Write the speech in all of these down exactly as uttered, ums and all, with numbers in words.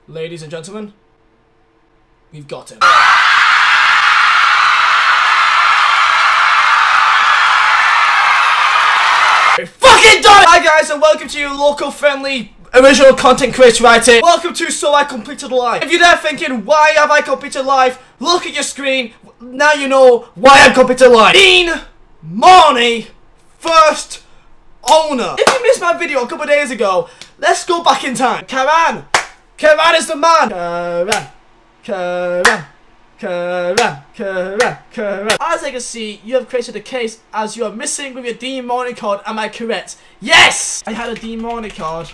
Ladies and gentlemen, we've got him. We're fucking done! Hi guys, and welcome to your local friendly original content creator right here. Welcome to So I Completed Life. If you're there thinking, why have I completed life? Look at your screen. Now you know why I completed life. Dean Morney, first owner. If you missed my video a couple of days ago, let's go back in time. Karan. Karan is the man. Karan. Karan. Karan. Karan. Karan. As I can see, you have created a case as you are missing with your Dean Morney card. Am I correct? Yes! I had a Dean Morney card.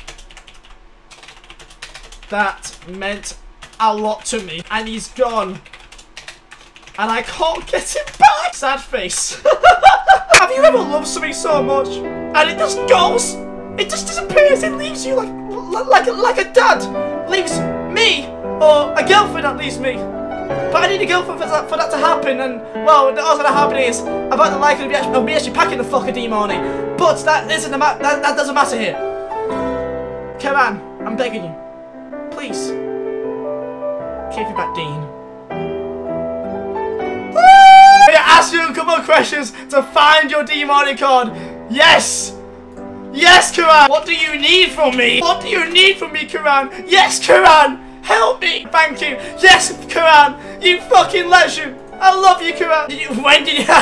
That meant a lot to me. And he's gone. And I can't get him back. Sad face. Have you ever loved something so much and it just goes? It just disappears. It leaves you like like like a dad leaves me, or a girlfriend that leaves me. But I need a girlfriend for that for that to happen. And well, what's gonna happen is about the like of me actually, me actually packing the fucking Dean Morney. But that isn't the ma that that doesn't matter here. Karan, I'm begging you, please, give me back Dean. I asked you a couple of questions to find your Dean Morney card. Yes! Yes, Karan! What do you need from me? What do you need from me, Karan? Yes, Karan! Help me! Thank you! Yes, Karan! You fucking legend! I love you, Karan! Did you, when did you...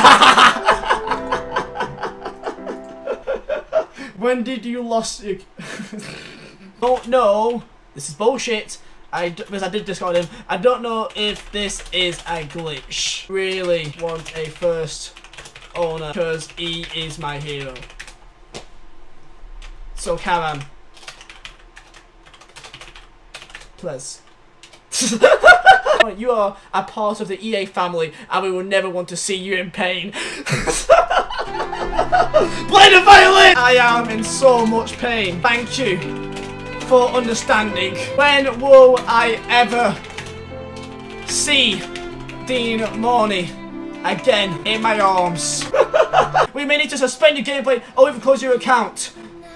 When did you lost... You... Oh, no. This is bullshit. I, because I did discard him. I don't know if this is a glitch. Really want a first owner because he is my hero. So Karan, please. You are a part of the E A family, and we will never want to see you in pain. Play the violin. I am in so much pain. Thank you for understanding. When will I ever see Dean Morney again in my arms? We may need to suspend your gameplay or even close your account.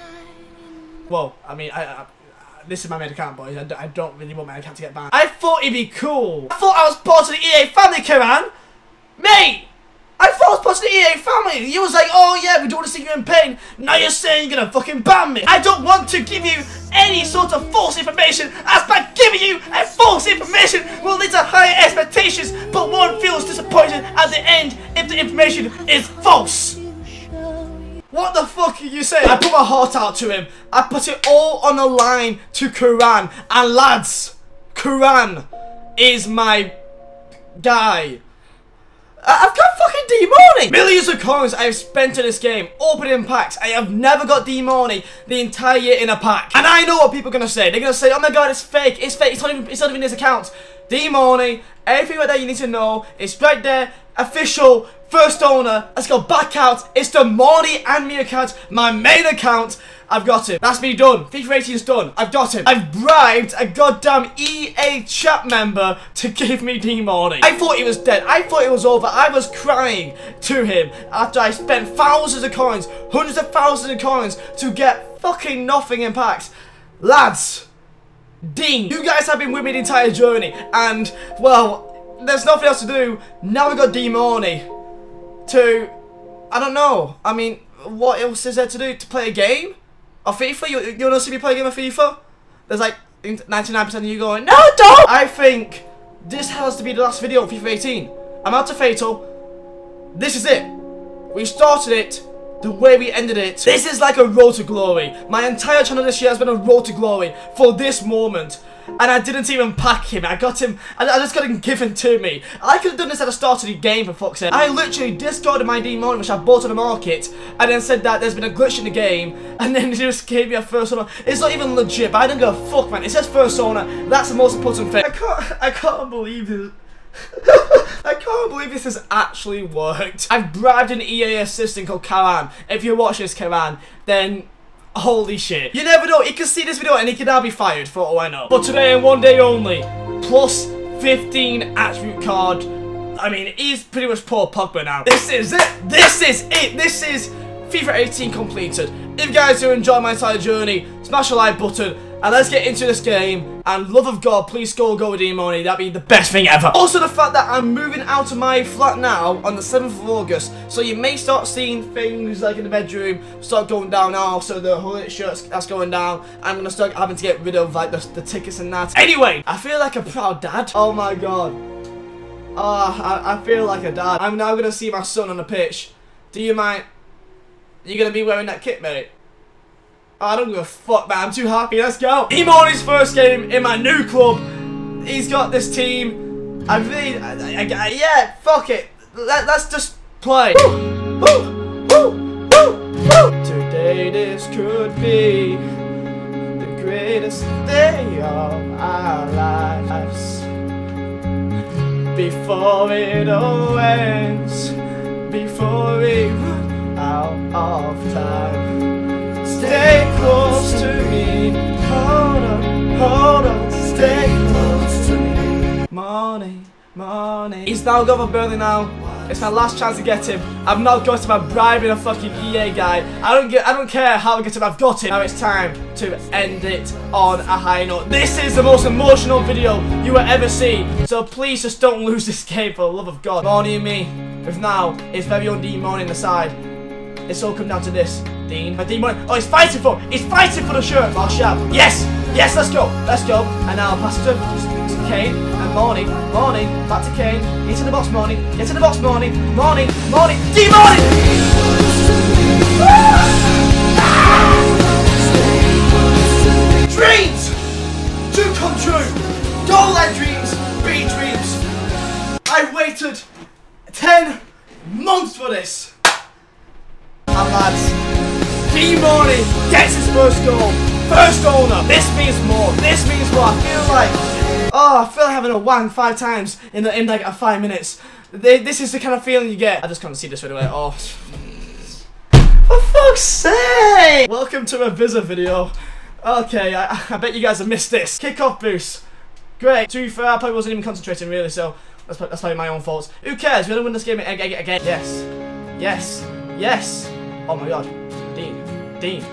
Well, I mean, I, I, this is my main account, boys. I, I don't really want my account to get banned. I thought it'd be cool. I thought I was part of the E A family, Karan. Mate! I thought I was part of the E A family. You was like, oh yeah, we don't want to see you in pain. Now you're saying you're gonna fucking ban me. I don't want to give you any sort of false information, as by giving you a false information will lead to higher expectations, but one feels disappointed at the end if the information is false. What the fuck are you saying? I put my heart out to him. I put it all on the line to Karan. And lads, Karan is my guy. I've got fucking Dean Morney! Millions of coins I have spent in this game, opening packs. I have never got Dean Morney the entire year in a pack. And I know what people are going to say. They're going to say, oh my god, it's fake, it's fake, it's not even, it's not even his account. Dean Morney, everything like that you need to know, it's right there, official, first owner. Let's go back out. It's the Morney and me account, my main account. I've got him. That's me done. FIFA eighteen is done. I've got him. I've bribed a goddamn E A chat member to give me Dean Morney. I thought he was dead. I thought it was over. I was crying to him after I spent thousands of coins, hundreds of thousands of coins to get fucking nothing in packs. Lads, Dean, you guys have been with me the entire journey, and well, there's nothing else to do. Now we've got Dean Morney to, I don't know. I mean, what else is there to do? To play a game? Or FIFA? You, you want to see me play a game of FIFA? There's like ninety-nine percent of you going, no, don't! I think this has to be the last video of FIFA eighteen. I'm out to Fatal. This is it. We started it the way we ended it. This is like a road to glory. My entire channel this year has been a road to glory for this moment. And I didn't even pack him. I got him, I, I just got him given to me. I could have done this at the start of the game, for fuck's sake. I literally discarded my Dean Morney, which I bought on the market, and then said that there's been a glitch in the game, and then he just gave me a first owner. It's not even legit, but I don't give a fuck, man. It says first owner. That's the most important thing. I can't, I can't believe this. I can't believe this has actually worked. I've bribed an E A assistant called Karan. If you're watching this, Karan, then holy shit. You never know, he can see this video and he can now be fired for all I know. But today and one day only, plus fifteen attribute card. I mean, he's pretty much Paul Pogba now. This is it. This is it. This is FIFA eighteen completed. If you guys do enjoy my entire journey, smash the like button. And let's get into this game. And love of God, please score a goal with Demoni. That'd be the best thing ever. Also, the fact that I'm moving out of my flat now on the seventh of August. So you may start seeing things like in the bedroom start going down now. So the hooded shirts, that's going down. I'm going to start having to get rid of like the, the tickets and that. Anyway, I feel like a proud dad. Oh my God. Ah, I, I feel like a dad. I'm now going to see my son on the pitch. Do you mind? Are you going to be wearing that kit, mate? Oh, I don't give a fuck, man. I'm too happy. Let's go. Demoni's first game in my new club. He's got this team. I really, I, I, I, yeah, fuck it. Let, let's just play. Woo, woo, woo, woo, woo. Today this could be the greatest day of our lives. Before it all ends, before we run out of time. Stay close to me, hold on, hold on, stay close to me. Morning, morning. He's now got for Burnley now. It's my last chance to get him. I've not got him by bribing a fucking E A guy. I don't get, I don't care how I get him, I've got him. Now it's time to end it on a high note. This is the most emotional video you will ever see. So please just don't lose this game for the love of God. Morning and me, with now, it's very own Dean Morning the side. It's all come down to this. Dean, my Dean Morning. Oh, he's fighting for He's fighting for the shirt. Marshall. Yes! Yes, let's go. Let's go. And now pass it to, to Kane. And Morning. Morning. Back to Kane. Get in the box, Morning. Get in the box, Morning. Morning. Morning. Dean Morning! Dreams do come true. Don't let dreams be dreams. I waited ten months for this. And lads, Demoni gets his first goal. First owner. This means more. This means more. I feel like, oh, I feel like having a wang five times in the in like a five minutes. This is the kind of feeling you get. I just can't see this right away. Oh, for fuck's sake! Welcome to a Visa video. Okay, I, I bet you guys have missed this. Kickoff boost. Great. To be fair, I probably wasn't even concentrating really, so that's, that's probably my own fault. Who cares? We're gonna win this game again. again. Yes. Yes. Yes. Oh my God. Dean. Dean.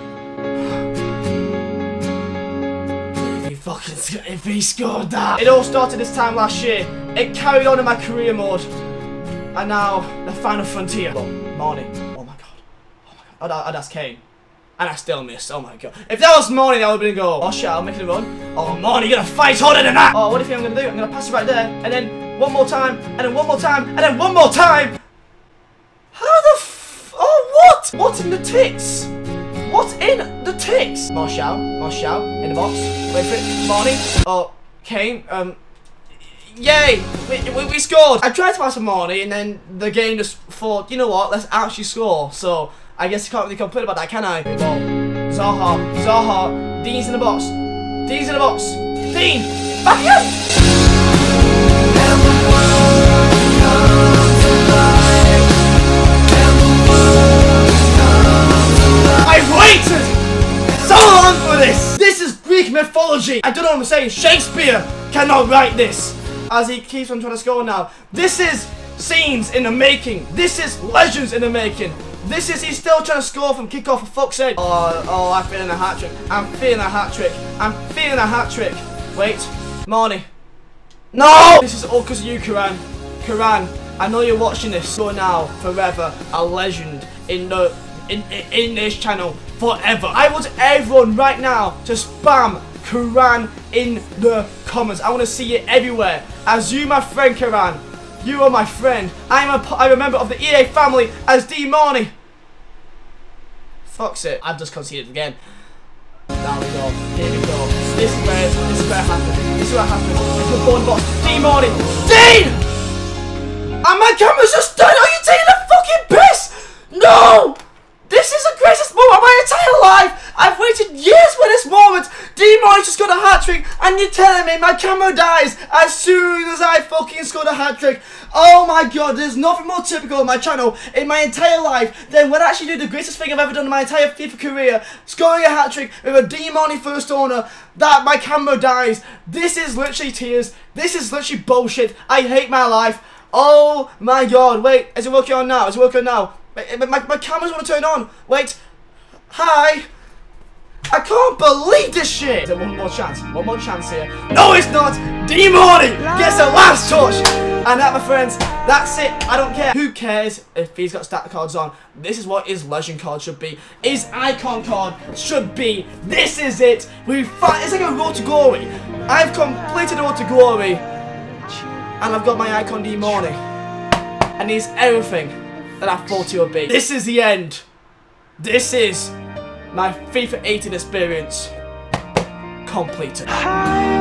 If he fucking if he scored that. It all started this time last year. It carried on in my career mode. And now, the final frontier. Oh, Morning. Oh my God. Oh my God. Oh, that, oh, that's Kane. And I still missed. Oh my God. If that was Morning, that would have been a goal. Oh shit, I'm making a run. Oh, Morning, you're gonna fight harder than that. Oh, what do you think I'm gonna do? I'm gonna pass it right there. And then one more time. And then one more time. And then one more time. How the f- Oh, what? What in the tits? What in the tits? Marshall. Marshall. In the box. Wait for it. Morning. Oh, Kane. Um. Yay! We, we, we scored! I tried to pass a Morning and then the game just thought, you know what, let's actually score. So, I guess you can't really complain about that, can I? Ball. Zaha. Zaha. Dean's in the box. Dean's in the box. Dean! Back again! I've waited so long for this! This is Greek mythology! I don't know what I'm saying. Shakespeare cannot write this! As he keeps on trying to score now. This is scenes in the making. This is legends in the making. This is, he's still trying to score from kickoff, for fuck's sake. Oh, oh, I'm feeling a hat trick. I'm feeling a hat trick. I'm feeling a hat trick. Wait, Morning. No! This is all because of you, Karan. Karan, I know you're watching this. So now, forever, a legend in the in, in, in this channel. Forever. I want everyone right now to spam Karan in the comments. I want to see it everywhere. As you, my friend Karan, you are my friend. I am a, I'm a member of the E A family as Demoni. Fuck's it. I've just conceded again. Now we go. Here we go. This is where this is where it happened. This is what happened. The ball box. Demoni. Dean! And my camera's just done. Are you taking a fucking piss? No! This is the greatest moment of my entire life! I've waited years for this moment! Demoni just got a hat-trick, and you're telling me my camera dies as soon as I fucking scored a hat-trick. Oh my God, there's nothing more typical of my channel in my entire life than when I actually do the greatest thing I've ever done in my entire FIFA career, scoring a hat-trick with a Demoni first owner, that my camera dies. This is literally tears. This is literally bullshit. I hate my life. Oh my God, wait, is it working on now? Is it working on now? My, my, my cameras want to turn on. Wait. Hi. I can't believe this shit! Is there one more chance? One more chance here. No, it's not! D-Money gets the last touch! And that, my friends, that's it. I don't care. Who cares if he's got stat cards on? This is what his legend card should be. His icon card should be. This is it. We fight. It's like a road to glory. I've completed the road to glory. And I've got my icon D-Money. And he's everything that I thought he would be. This is the end. This is my FIFA eighteen experience completed.